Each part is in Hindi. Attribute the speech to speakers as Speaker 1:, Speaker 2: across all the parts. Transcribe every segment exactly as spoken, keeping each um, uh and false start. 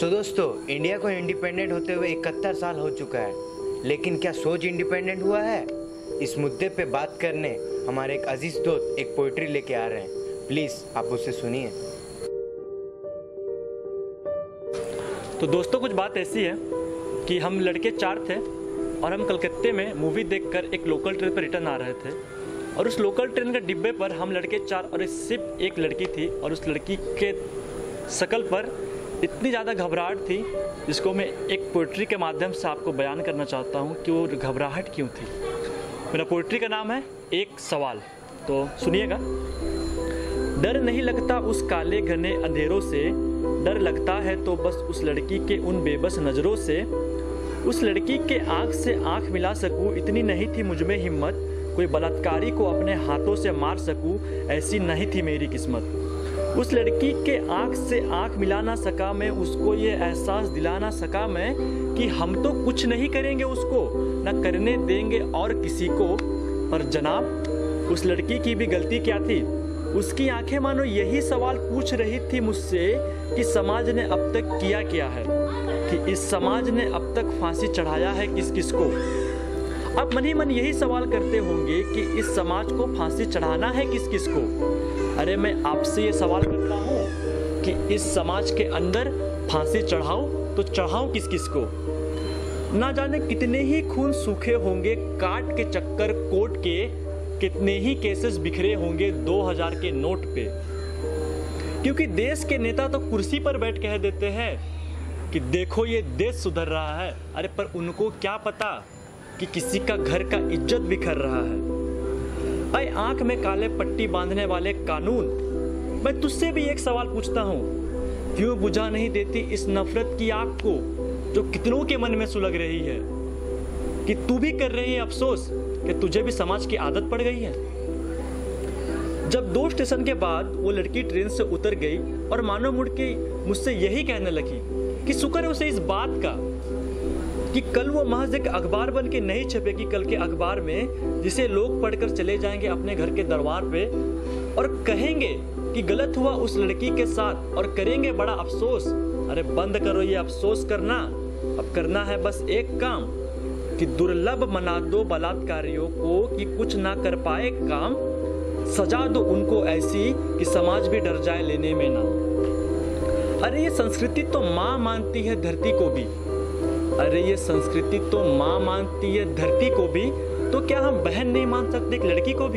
Speaker 1: सो दोस्तों, इंडिया को इंडिपेंडेंट होते हुए इकहत्तर साल हो चुका है, लेकिन क्या सोच इंडिपेंडेंट हुआ है? इस मुद्दे पे बात करने हमारे एक अजीज दोस्त एक पोइट्री लेके आ रहे हैं। प्लीज़ आप उससे सुनिए।
Speaker 2: तो दोस्तों, कुछ बात ऐसी है कि हम लड़के चार थे और हम कलकत्ते में मूवी देखकर एक लोकल ट्रेन पर रिटर्न आ रहे थे। और उस लोकल ट्रेन के डिब्बे पर हम लड़के चार और सिर्फ एक लड़की थी, और उस लड़की के शकल पर इतनी ज़्यादा घबराहट थी जिसको मैं एक पोइट्री के माध्यम से आपको बयान करना चाहता हूँ कि वो घबराहट क्यों थी। मेरा पोइट्री का नाम है एक सवाल, तो सुनिएगा। डर नहीं लगता उस काले घने अंधेरों से, डर लगता है तो बस उस लड़की के उन बेबस नज़रों से। उस लड़की के आँख से आँख मिला सकूँ इतनी नहीं थी मुझ में हिम्मत, कोई बलात्कारी को अपने हाथों से मार सकूँ ऐसी नहीं थी मेरी किस्मत। उस लड़की के आँख से आँख मिला ना सका मैं, उसको ये एहसास दिला ना सका मैं कि हम तो कुछ नहीं करेंगे उसको, ना करने देंगे और किसी को। पर जनाब, उस लड़की की भी गलती क्या थी? उसकी आंखें मानो यही सवाल पूछ रही थी मुझसे कि समाज ने अब तक किया क्या है, कि इस समाज ने अब तक फांसी चढ़ाया है किस किस को। अब मन ही मन यही सवाल करते होंगे कि इस समाज को फांसी चढ़ाना है किस किस को। अरे मैं आपसे ये सवाल करता हूँ कि इस समाज के अंदर फांसी चढ़ाऊं तो चढ़ाऊं किस किस को। ना जाने कितने ही खून सूखे होंगे काट के चक्कर कोट के, कितने ही केसेस बिखरे होंगे दो हजार के नोट पे। क्योंकि देश के नेता तो कुर्सी पर बैठ कह देते हैं कि देखो ये देश सुधर रहा है। अरे पर उनको क्या पता कि किसी का घर का इज्जत बिखर रहा है। भाई, आंख में काले पट्टी बांधने वाले कानून, मैं तुझसे भी एक सवाल पूछता हूँ, क्यों बुझा नहीं देती इस नफरत की आग को जो कितनों के मन में सुलग रही है? कि तू भी कर रही है अफसोस कि तुझे भी समाज की आदत पड़ गई है। जब दो स्टेशन के बाद वो लड़की ट्रेन से उतर गई और मानो मुड़ के मुझसे यही कहने लगी कि शुक्र है उसे इस बात का कि कल वो महज एक अखबार बन के नहीं छपेगी कल के अखबार में, जिसे लोग पढ़कर चले जाएंगे अपने घर के दरबार पे और कहेंगे कि गलत हुआ उस लड़की के साथ और करेंगे बड़ा अफसोस। अरे बंद करो ये अफसोस करना, अब करना है बस एक काम कि दुर्लभ मना दो बलात्कारियों को कि कुछ ना कर पाए काम, सजा दो उनको ऐसी कि समाज भी डर जाए लेने में नाम। अरे ये संस्कृति तो माँ मानती है धरती को भी, अरे ये संस्कृति तो माँ मानती है धरती को भी, तो क्या हम बहन नहीं मान सकते एक लड़की को भी?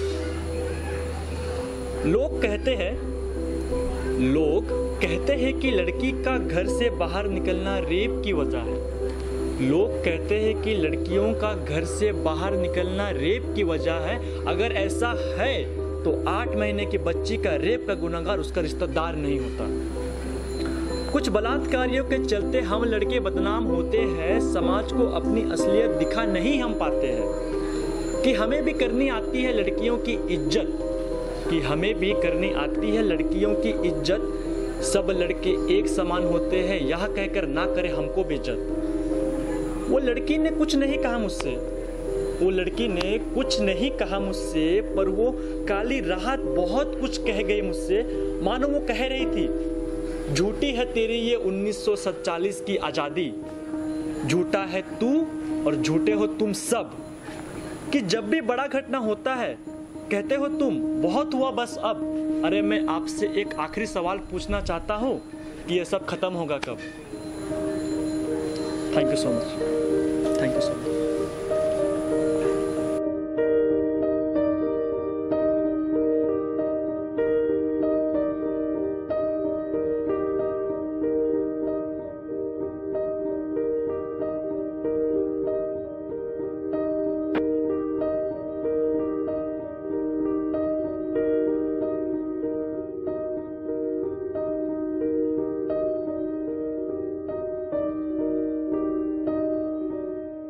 Speaker 2: लोग कहते हैं लोग कहते हैं कि लड़की का घर से बाहर निकलना रेप की वजह है। लोग कहते हैं कि लड़कियों का घर से बाहर निकलना रेप की वजह है। अगर ऐसा है तो आठ महीने की बच्ची का रेप का गुनहगार उसका रिश्तेदार नहीं होता। कुछ बलात्कारियों के चलते हम लड़के बदनाम होते हैं, समाज को अपनी असलियत दिखा नहीं हम पाते हैं कि हमें भी करनी आती है लड़कियों की इज्जत, कि हमें भी करनी आती है लड़कियों की इज्जत। सब लड़के एक समान होते हैं यह कहकर ना करे हमको भी इज्जत। वो लड़की ने कुछ नहीं कहा मुझसे, वो लड़की ने कुछ नहीं कहा मुझसे, पर वो काली राहत बहुत कुछ कह गई मुझसे। मानो वो कह रही थी, झूठी है तेरी ये उन्नीस सौ सैंतालीस की आज़ादी, झूठा है तू और झूठे हो तुम सब। कि जब भी बड़ा घटना होता है कहते हो तुम बहुत हुआ बस अब। अरे मैं आपसे एक आखिरी सवाल पूछना चाहता हूँ कि ये सब खत्म होगा कब? Thank you so much, thank you so much.